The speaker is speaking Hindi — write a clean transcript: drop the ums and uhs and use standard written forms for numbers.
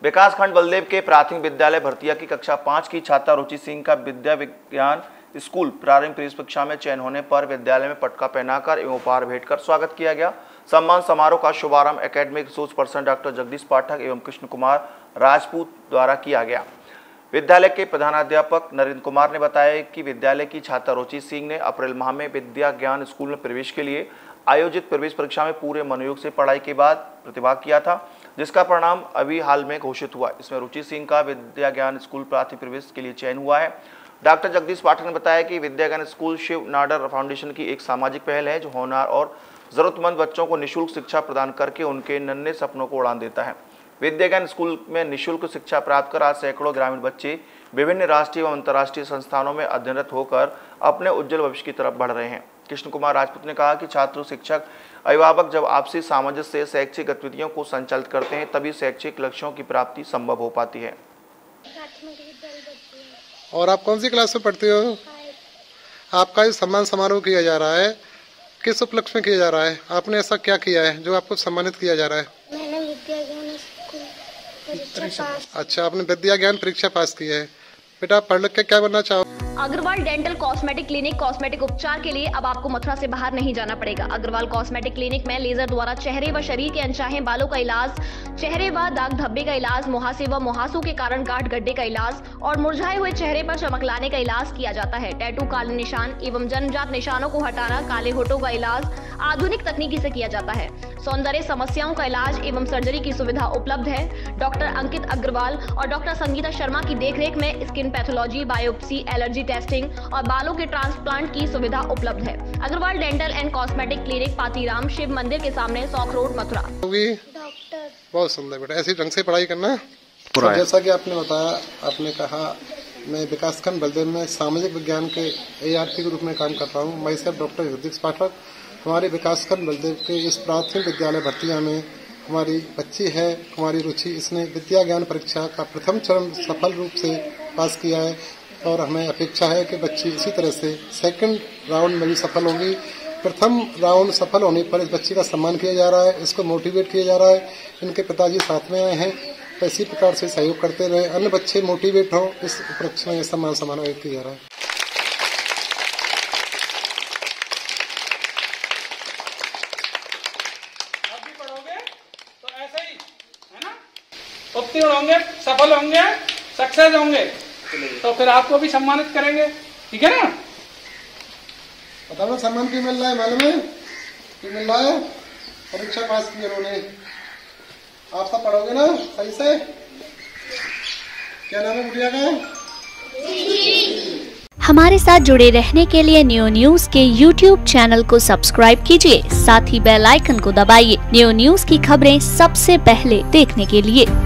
विकासखंड बलदेव के प्राथमिक विद्यालय भरतिया की कक्षा 5 की छात्रा रुचि सिंह का विद्या विज्ञान स्कूल प्रारंभिक प्रवेश परीक्षा में चयन होने पर विद्यालय में पटका पहनाकर एवं उपहार भेंट कर स्वागत किया गया। सम्मान समारोह का शुभारंभ academic resource person doctor Jagdish Pathak एवं कृष्ण कुमार राजपूत द्वारा किया गया। विद्यालय के प्रधानाध्यापक नरेंद्र कुमार ने बताया कि विद्यालय की छात्रा रुचि सिंह ने अप्रैल माह में विद्या ज्ञान स्कूल में प्रवेश के लिए आयोजित प्रवेश परीक्षा में पूरे मनोयोग से पढ़ाई के बाद प्रतिभाग किया था, जिसका परिणाम अभी हाल में घोषित हुआ। इसमें रुचि सिंह का विद्या ज्ञान स्कूल प्राथमिक प्रवेश के लिए चयन हुआ है। डॉक्टर जगदीश पाठक ने बताया कि विद्या ज्ञान स्कूल शिव नाडर फाउंडेशन की एक सामाजिक पहल है जो होनहार और जरूरतमंद बच्चों को निःशुल्क शिक्षा प्रदान करके उनके नन्हे सपनों को उड़ान देता है। विद्या ज्ञान स्कूल में निःशुल्क शिक्षा प्राप्त कर आज सैकड़ों ग्रामीण बच्चे विभिन्न राष्ट्रीय एवं अंतर्राष्ट्रीय संस्थानों में अध्ययनरत होकर अपने उज्जवल भविष्य की तरफ बढ़ रहे हैं। कृष्ण कुमार राजपूत ने कहा कि छात्र, शिक्षक, अभिभावक जब आपसी सामंजस्य से शैक्षिक गतिविधियों को संचालित करते हैं तभी शैक्षिक लक्ष्यों की प्राप्ति संभव हो पाती है। और आप कौन सी क्लास में पढ़ते हो? आपका इस सम्मान समारोह किया जा रहा है, किस उपलक्ष्य में किया जा रहा है? आपने ऐसा क्या किया है जो आपको सम्मानित किया जा रहा है? मैंने विद्या ज्ञान स्कूल परीक्षा पास। अच्छा, आपने विद्या ज्ञान परीक्षा पास की है। बेटा पढ़ लिख के क्या बनना चाहो? Agarwal dental cosmetic clinic cosmetic उपचार के लिए अब आपको मथुरा से बाहर नहीं जाना पड़ेगा। अग्रवाल कॉस्मेटिक क्लिनिक में लेजर द्वारा चेहरे व शरीर के अनचाहे बालों का इलाज, चेहरे व दाग धब्बे का इलाज, मुहासे व मुहासों के कारण गांठ गड्ढे का इलाज और मुरझाए हुए चेहरे पर चमक लाने का इलाज किया जाता है। टैटू, काले निशान एवं जन्मजात निशानों को हटाना, काले होठों का इलाज आधुनिक तकनीकी से किया जाता है। सौंदर्य समस्याओं का इलाज एवं सर्जरी की सुविधा उपलब्ध है। डॉक्टर अंकित अग्रवाल और डॉक्टर संगीता शर्मा की देखरेख में skin pathology, biopsy, allergy testing और बालों के ट्रांसप्लांट की सुविधा उपलब्ध है। Agarwal dental and cosmetic clinic, Patiram Shiv Mandir के सामने, सौख रोड, मथुरा। डॉक्टर। बहुत सुंदर बेटा, ऐसे ढंग से पढ़ाई करना। तो जैसा कि आपने बताया, आपने कहा मैं विकासखंड बलदेव में सामाजिक विज्ञान के ARP के रूप में काम कर रहा हूँ। मैं सिर्फ डॉक्टर जगदीश पाठक। हमारे विकासखंड बलदेव के इस प्राथमिक विद्यालय भरतिया में हमारी बच्ची है कुमारी रुचि। इसने विद्या ज्ञान परीक्षा का प्रथम चरण सफल रूप से पास किया है और हमें अपेक्षा है कि बच्ची इसी तरह से सेकंड राउंड में भी सफल होगी। प्रथम राउंड सफल होने पर इस बच्ची का सम्मान किया जा रहा है, इसको मोटिवेट किया जा रहा है। इनके पिताजी साथ में आए हैं, तो इसी प्रकार से सहयोग करते रहे, अन्य बच्चे मोटिवेट हो, इस उपलक्ष्य में सम्मान समारोह किया जा रहा है। आप भी पढ़ोगे तो ऐसे ही है ना, उत्तीर्ण होंगे, सफल होंगे, सक्सेस होंगे, तो फिर आपको भी सम्मानित करेंगे, ठीक है ना? पता ना सम्मान क्यों मिल रहा है? मालूम है क्यों मिल रहा है? परीक्षा पास की उन्होंने। आप सब पढ़ोगे ना सही से? क्या नाम है गुड़िया का? हमारे साथ जुड़े रहने के लिए न्यू न्यूज के YouTube चैनल को सब्सक्राइब कीजिए, साथ ही बेल आइकन को दबाइए न्यू न्यूज की खबरें सबसे पहले देखने के लिए।